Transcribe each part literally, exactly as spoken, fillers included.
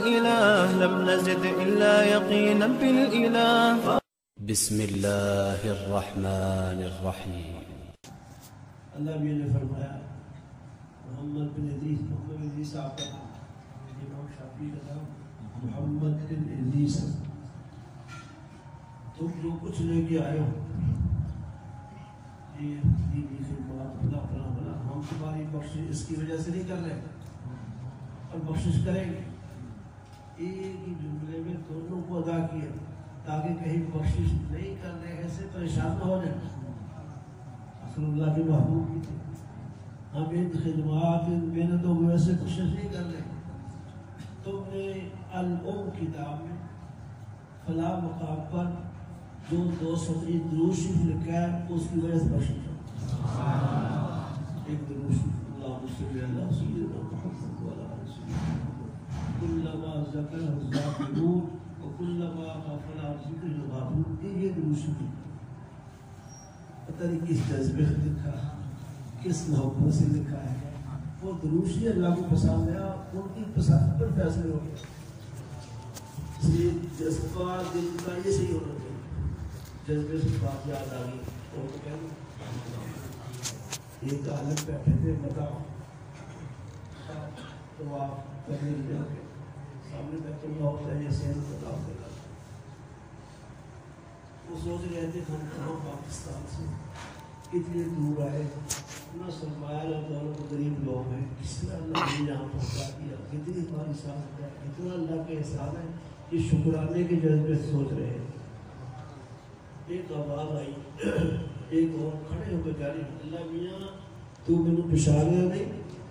الإله لم نزد إلا يقينا بالإله. بسم الله الرحمن الرحيم. اللہ بھی نے فرمایا محمد بن ادریس محمد بن ادریس آپ کا نام امام شافعی کا نام محمد بن ادریس. تم جو کچھ لے کے آئے ہو یہ دینی خدمات بلا بلا بلا ہم تمہاری بخشش اس کی وجہ سے نہیں کر رہے اور بخشش کریں گے. ایک ہی جملے میں دونوں کو ادا کیا تاکہ کہیں بخشش نہیں کرنے ایسے پریشان نہ ہو جائے. رسول اللہ کے محبوب بھی تھے. ہم ان خدمات ان محنتوں کو ایسے کوشش نہیں کر رہے. تم نے الام کتاب میں فلاں مقام پر جو دو سطری درود شریف لکھا ہے اس کی وجہ سے بخشش ہو. ایک درود شریف اللہم صلی علی سیدنا محمد وعلی آلہ سیدنا محمد کلما ذکر الذاکرون وکلما غفل عن ذکر الغافلون. یہ درود شریف پتہ نہیں کس جذبے سے لکھا ہے کس محبت سے لکھا ہے. وہ درود شریف اللہ کو پسند ہے ان کی پسند پر فیصلے ہو گئے. اس لیے جذبہ دل کا یہ صحیح ہونا چاہیے. جذبے سے بات یاد آ گئی اور تو کہہ دوں ایک عالم بیٹھے تھے بتاؤ تو آپ کرنے لگے سامنے بیٹھ اللہ ہوتا ہے یہ سین بتاؤ دے گا. وہ سوچ رہے تھے ہم کہاں پاکستان سے اتنے دور آئے اتنا سرمایہ اور دولت غریب لوگ ہیں کس طرح اللہ نے یہاں پہنچا دیا کتنی ہماری ساتھ ہے اتنا اللہ کے احسان ہے کہ شکرانے کے جذبے سے سوچ رہے ہیں. ایک آواز آئی ایک اور کھڑے ہو کے کہہ رہے اللہ میاں تو مینو پچھاڑیا نہیں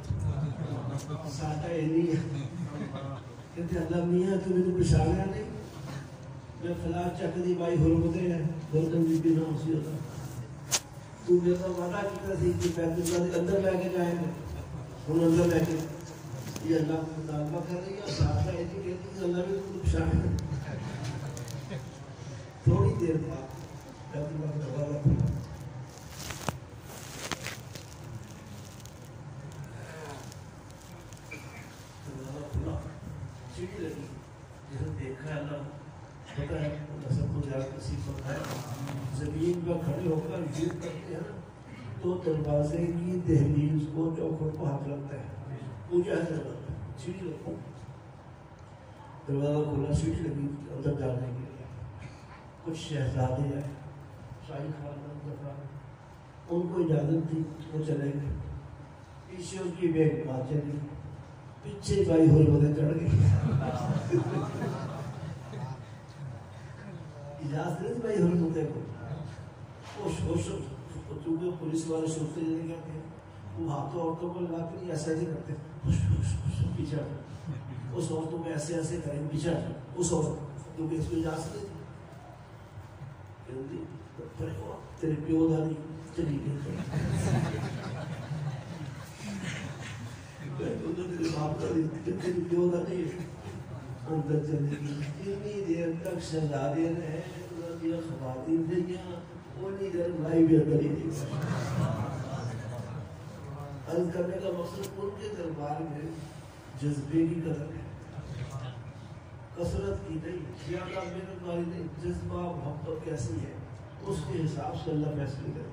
ساٹا اینی ہے. کہتے اللہ میاں تو مینو پچھاڑیا نہیں میں فلاں چک دی بائی حرمتے ہیں گردن بی بی نام سی ہوتا تو میرا وعدہ کیا تھی کہ بیت اللہ کے اندر لے کے جائیں گے ہم اندر لے کے یہ اللہ کو مطالبہ کر رہی ہے ساٹا اینی کہتی ہے اللہ بھی تو پچھاڑیا. تھوڑی دیر بعد بیت اللہ کا دروازہ کھلا دروازہ کھلا سیڑھی لگی جسے دیکھا ہے اللہ پتہ ہے اللہ سب کو زیادہ نصیب ہوتا ہے. زمین پر کھڑے ہو کر یہ کرتے ہیں تو دروازے کی دہلیز کو چوکھٹ کو ہاتھ لگتا ہے پوجا ہے دروازہ سیڑھی لگتا دروازہ کھلا سیڑھی لگی اندر جانے کے لیے. کچھ شہزادے آئے شاہی خاندان دفعہ ان کو اجازت دی وہ چلے گئے. پیچھے ان کی بیگ بات چلی پیچھے بھائی ہوئی بدے چڑھ گئی اجازت نہیں بھائی ہوئی بدے کو وہ چونکہ پولیس والے سوچتے جانے کہتے ہیں وہ ہاتھوں عورتوں کو لگا کے ایسا ایسے کرتے پیچھے اس عورتوں کو ایسے ایسے کریں پیچھے اس عورت کیونکہ اس کو اجازت نہیں تھی تیرے پیو داری چلی گئی تیری پیو داری اندر چلی گئی. اتنی دیر تک شہزادے نے خواتین دیکھا اتنی دیر بھائی بھی اندر ہی نہیں. عرض کرنے کا مقصد ان کے دربار میں جذبے کی قدر ہے کثرت کی نہیں زیادہ محنت والی نہیں. جذبہ محبت کیسی ہے اس کے حساب سے اللہ فیصلے کرے.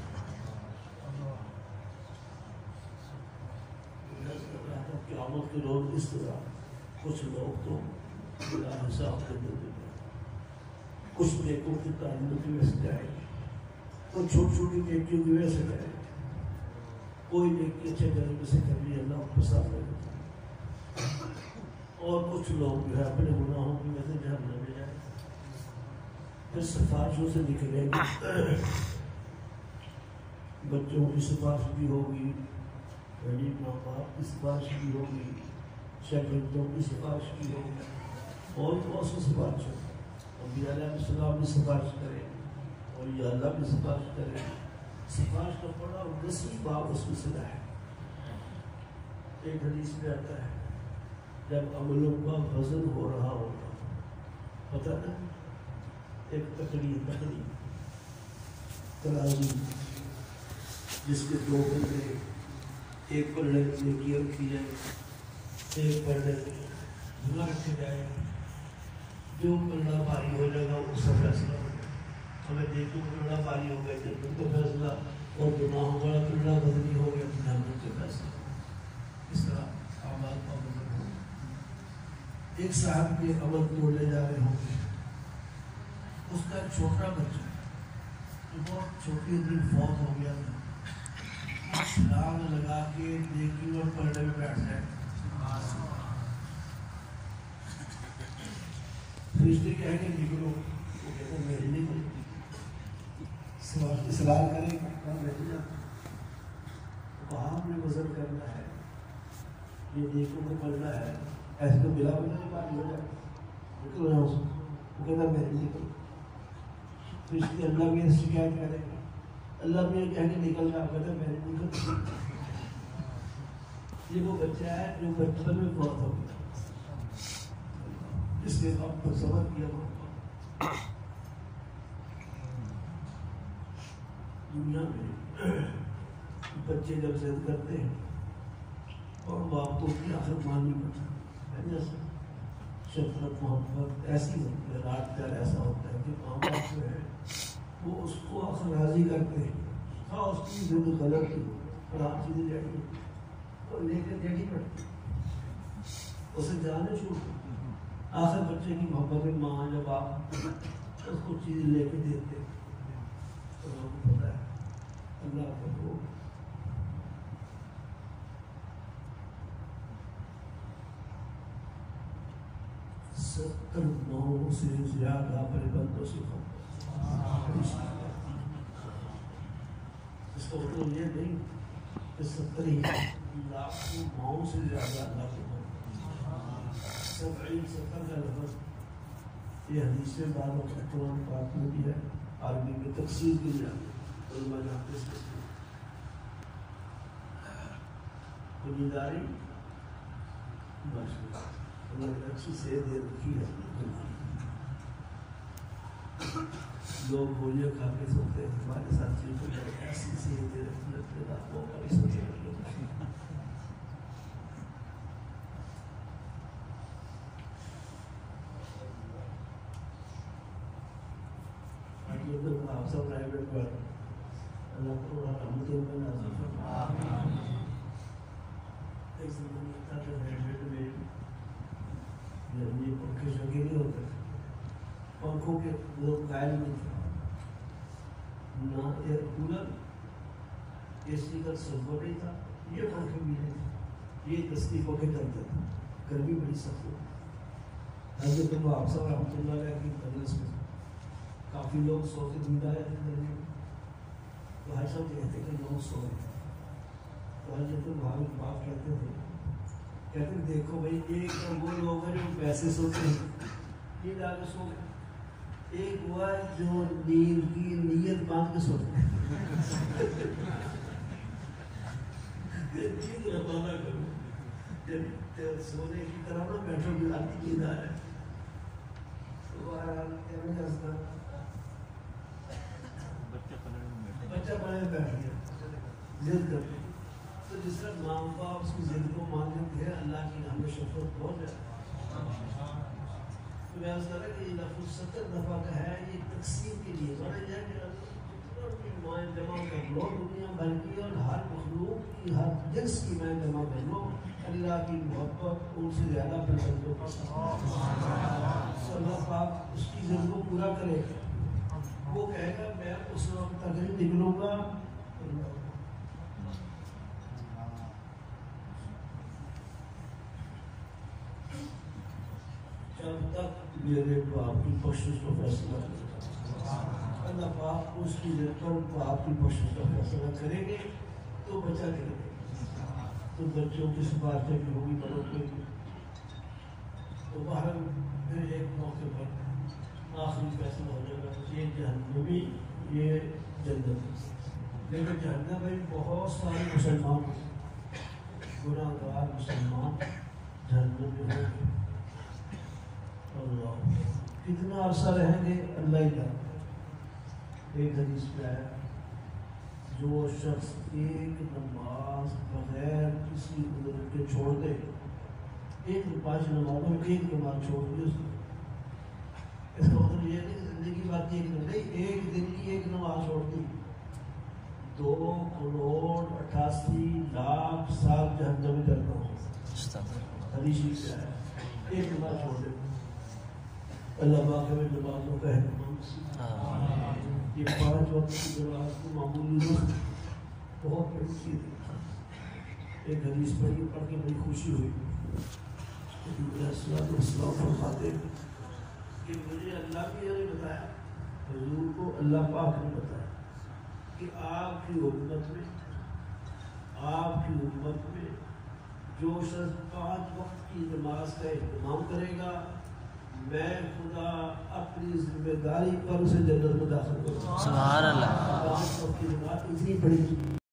قیامت کے روز اس طرح کچھ لوگ تو بلا حساب کرنے دیں کچھ نیکوں کی تعلیم کی وجہ سے جائے گی کوئی چھوٹی چھوٹی نیکیوں کی وجہ سے جائے گی کوئی نیکی اچھے طریقے سے کر لی اللہ پسند کرے گا اور کچھ لوگ جو ہے اپنے گناہوں کی وجہ سے جہنم میں جائیں پھر سفارشوں سے نکلیں گے. بچوں کی سفارش بھی ہوگی غریب ماں باپ کی سفارش بھی ہوگی شاگردوں کی سفارش بھی ہوگی اور بہت سی سفارش ہوگی. انبیاء علیہ السلام بھی سفارش کریں اور یہ اللہ بھی سفارش کریں. سفارش کا بڑا وسیع باب اس میں صدا ہے. ایک حدیث میں آتا ہے جب عملوں کا وزن ہو رہا ہوگا پتہ نا ایک تقریر تقریر ترازی جس کے دو پلڑے ایک پلڑے میں نیکی رکھی جائے ایک پلڑے میں گناہ رکھے جو پلڑا بھاری ہو جائے گا اس کا فیصلہ ہو جائے گا. ہمیں دیکھو پلڑا بھاری ہو گیا جنت کا فیصلہ, اور گناہوں والا پلڑا بدنی ہو گیا جہنم کا فیصلہ. اس طرح اعمال کا مطلب ہو. ایک صاحب کے عمل توڑنے جا رہے ہوں گے, اس کا چھوٹا بچہ جو بہت چھوٹی دن فوت ہو گیا تھا, چھلانگ لگا کے دیکھی اور پردے میں بیٹھ جائے. فرشتے کہیں گے نکلو, وہ کہتے ہیں میں نہیں نکلوں. اصرار کریں گے نہیں جاتا. وہاں ہم نے وزن کرنا ہے, یہ دیکھو کو پڑھنا ہے, ایسے تو بلا بلا نہیں پانی ہو جائے. نکل رہا ہوں, وہ کہتا میں نہیں نکلوں. فرشتے اللہ کی شکایت کریں گے, اللہ بھی یہ کہہ کے نکل رہا, کہتا میں نہیں نکلوں. یہ وہ بچہ ہے جو بچپن میں فوت ہو گیا, اس نے آپ کو صبر کیا. دنیا میں بچے جب ضد کرتے ہیں اور باپ تو کی آخر ماننی پڑتی ہے, شفقت محبت ایسی ہوتی ہے, رات پیار ایسا ہوتا ہے کہ ماں باپ جو ہے وہ اس کو آخر راضی کرتے ہیں. ہاں اس کی ضد غلط ہی اور آپ چیزیں ڈیڈی اور لے کر ڈیڈی پڑتی, اسے جانے چھوڑ. آخر بچے کی محبت میں ماں یا باپ اس کو چیزیں لے کے دیتے ہیں. تو ہم کو پتہ ہے اللہ کو وہ ستر نو سے زیادہ اپنے بندوں سے اس کا مطلب یہ نہیں کہ ستر ہی لاکھوں ماؤں سے زیادہ اللہ کو سبعین ستر کا لفظ یہ حدیث میں بعض وقت قرآن پاک میں بھی ہے, عربی میں تقسیم کی جاتی ہے. علماء جانتے اس کے بنیداری اللہ نے اچھی صحت دے رکھی ہے. لوگ گولیاں کھا کے سوتے ہیں, ہمارے ساتھیوں کو ایسی صحت دے رکھی ہے راتوں کا بھی سوچے رکھ لو. آپ سب پرائیویٹ پر اللہ کو رحمت میں نازل فرمائے. ایک زمانے تھا کہ پرائیویٹ میں یہ پنکھے شنکے نہیں ہوتے, پنکھوں کے لوگ قائل نہیں تھے, نہ ایئر کولر, اے سی کا سرور نہیں تھا, یہ پنکھے بھی نہیں تھے, یہ تصدیقوں کے چلتے تھے. گرمی بڑی سخت ہوتی. حضرت آپ سب رحمۃ اللہ علیہ کی مجلس میں کافی لوگ سو کے دن آئے تھے, تو ہر سب کہتے کہ لوگ سو رہے. تو حضرت بھائی باپ کہتے تھے, کہتے ہیں دیکھو بھائی ایک وہ لوگ ہیں جو پیسے سوتے ہیں, یہ جا کے سو گئے. ایک ہوا جو نیند کی نیت باندھ کے سوتے ہیں. نیند روانہ کرو, جب سونے کی طرح نہ بیٹھو گے آپ کی نیند آ رہے. بچہ پڑھنے میں بیٹھ گیا, ضد کرتے. تو جس طرح ماں باپ اس کی ضد کو مان لیتے ہیں, اللہ کی ہمیں شفقت بہت ہے. تو میں اس طرح کہ یہ لفظ ستر دفعہ کا ہے, یہ تقسیم کے لیے بڑا یہ ہے کہ مائیں جمع کر لو دنیا بھر کی, اور ہر مخلوق کی ہر جنس کی مائیں جمع کر لو. اللہ کی محبت ان سے زیادہ پسندوں کا اللہ پاک اس کی ضد کو پورا کرے. وہ کہے گا میں اس وقت تک نہیں نکلوں گا جب تک میرے باپ کی بخشش کا فیصلہ کرے. اللہ پاک اس کی ضد پر باپ کی بخشش کا فیصلہ کریں گے تو بچا کرے گے. تو بچوں کی سفارشیں بھی ہوگی بڑوں کے. تو باہر پھر ایک موقع پر آخری فیصلہ ہو جائے گا, یہ جہنمی یہ جنت. لیکن جہنم میں بہت سارے مسلمان گناہ گار مسلمان جہنم میں ہوں گے. اللہ کتنا عرصہ رہیں گے اللہ ہی جانتا. ایک حدیث پہ ہے, جو شخص ایک نماز بغیر کسی عذر کے چھوڑ دے, ایک پانچ نمازوں میں ایک نماز چھوڑ دی اس نے, یہ نہیں کہ زندگی باقی ایک دن نہیں، ایک دن کی ایک نماز چھوڑ دی دو کروڑ اٹھاسی لاکھ سال جہنم میں کرنا ہو. حدیث کیا ہے؟ ایک نماز چھوڑ دے. اللہ پاک ہمیں نمازوں کا اہتمام نصیب. یہ پانچ وقت کی نماز کو معمولی نہیں، بہت بڑی چیز ہے. ایک حدیث پڑھی، پڑھ کے بڑی خوشی ہوئی. اسلام فرماتے کہ مجھے اللہ کی نے بتایا، حضور کو اللہ پاک نے بتایا کہ آپ کی امت میں آپ کی امت میں جو شخص پانچ وقت کی نماز کا اہتمام کرے گا، میں خدا اپنی ذمہ داری پر اسے جنت میں داخل کروں گا. سبحان اللہ. پانچ وقت کی نماز اتنی بڑی.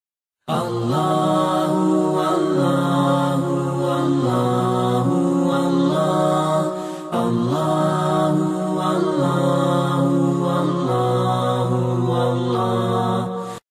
اللہ اللہ اللہ اللہ اللہ اللہ